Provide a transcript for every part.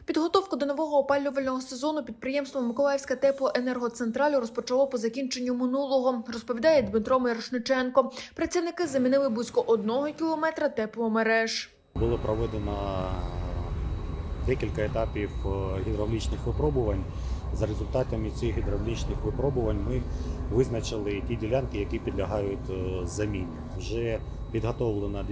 Підготовку до нового опалювального сезону підприємство «Миколаївська теплоенергоцентраль» розпочало по закінченню минулого, розповідає Дмитро Мирошниченко. Працівники замінили близько 1 кілометра тепломереж. Було проведено декілька етапів гідравлічних випробувань. За результатами цих гідравлічних випробувань ми визначили ті ділянки, які підлягають заміні. Вже підготовлено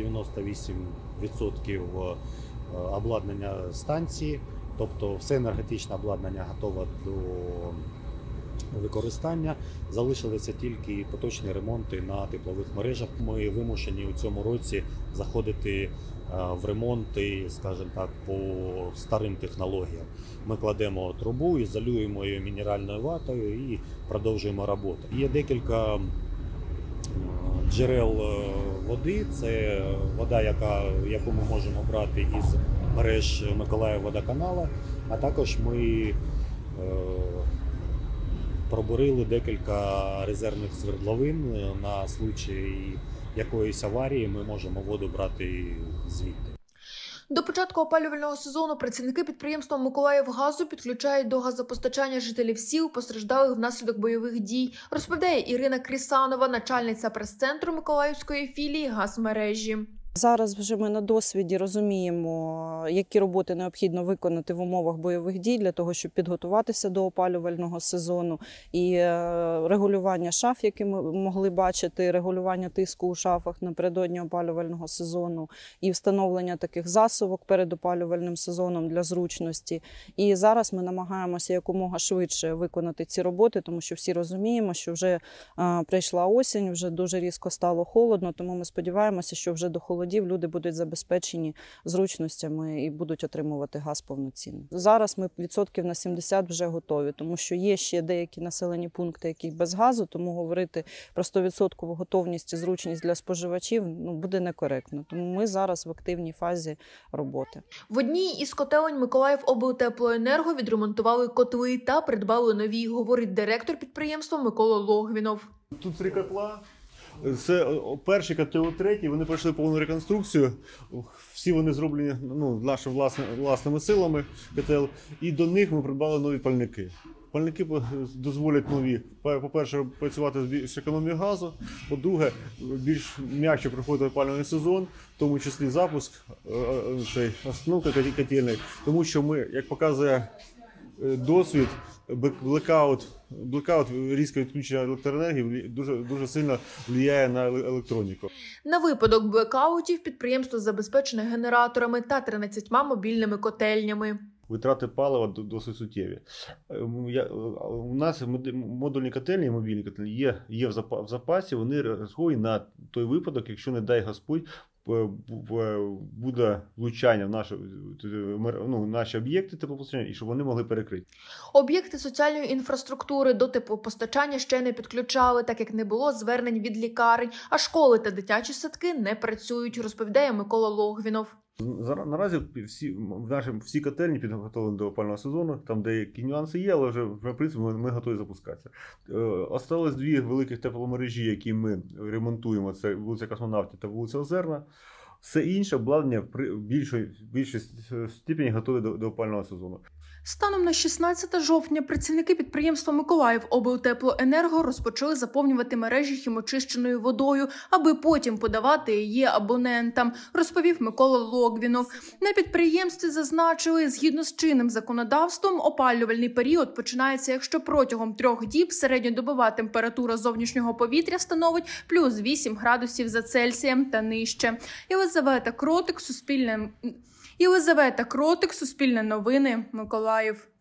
98% обладнання станції, тобто все енергетичне обладнання готове до використання. Залишилися тільки поточні ремонти на теплових мережах. Ми вимушені у цьому році заходити в ремонти, скажімо так, по старим технологіям. Ми кладемо трубу, ізолюємо її мінеральною ватою і продовжуємо роботу. Є декілька джерел води. Це вода, яку ми можемо брати із мереж Миколаївводоканалу, а також ми пробурили декілька резервних свердловин на случай якоїсь аварії, ми можемо воду брати звідти. До початку опалювального сезону працівники підприємства «Миколаївгазу» підключають до газопостачання жителів сіл, постраждалих внаслідок бойових дій, розповідає Ірина Крісанова, начальниця прес-центру Миколаївської філії «Газмережі». Зараз вже ми на досвіді розуміємо, які роботи необхідно виконати в умовах бойових дій для того, щоб підготуватися до опалювального сезону. І регулювання шаф, які ми могли бачити, регулювання тиску у шафах напередодні опалювального сезону і встановлення таких засувок перед опалювальним сезоном для зручності. І зараз ми намагаємося якомога швидше виконати ці роботи, тому що всі розуміємо, що вже прийшла осінь, вже дуже різко стало холодно, тому ми сподіваємося, що вже до холодів люди будуть забезпечені зручностями і будуть отримувати газ повноцінно. Зараз ми відсотків на 70 вже готові, тому що є ще деякі населені пункти, які без газу, тому говорити про 100% готовність і зручність для споживачів буде некоректно. Тому ми зараз в активній фазі роботи. В одній із котелень Миколаївоблтеплоенерго відремонтували котли та придбали нові, говорить директор підприємства Микола Логвінов. Тут 3 котла. Це перший котел, третій, вони пройшли повну реконструкцію, всі вони зроблені нашими власними силами, котел, і до них ми придбали нові пальники. Пальники дозволять нові, по-перше, працювати з економією газу, по-друге, більш м'якше проходить опалювальний сезон, в тому числі запуск, остановка котельної, тому що ми, як показує досвід, блекаут, різке відключення електроенергії дуже сильно впливає на електроніку. На випадок блекаутів підприємство забезпечене генераторами та 13 мобільними котельнями. Витрати палива досить суттєві. У нас модульні котельні, мобільні котельні є в запасі, вони розраховані на той випадок, якщо, не дай Господь, буде влучання в наші об'єкти теплопостачання, і щоб вони могли перекрити. Об'єкти соціальної інфраструктури до теплопостачання ще не підключали, так як не було звернень від лікарень, а школи та дитячі садки не працюють, розповідає Микола Логвінов. Наразі всі котельні підготовлені до опалювального сезону, там деякі нюанси є, але вже в принципі ми готові запускатися. Осталось 2 великих тепломережі, які ми ремонтуємо, це вулиця Космонавтів та вулиця Озерна. Все інше обладнання в більшій степені готові до опалювального сезону. Станом на 16 жовтня працівники підприємства «Миколаївоблтеплоенерго» розпочали заповнювати мережі хімочищеною водою, аби потім подавати її абонентам, розповів Микола Логвінов. На підприємстві зазначили, згідно з чинним законодавством, опалювальний період починається, якщо протягом 3 діб середньодобова температура зовнішнього повітря становить плюс 8 градусів за Цельсієм та нижче. Єлизавета Кротик, Суспільне новини, Миколаїв.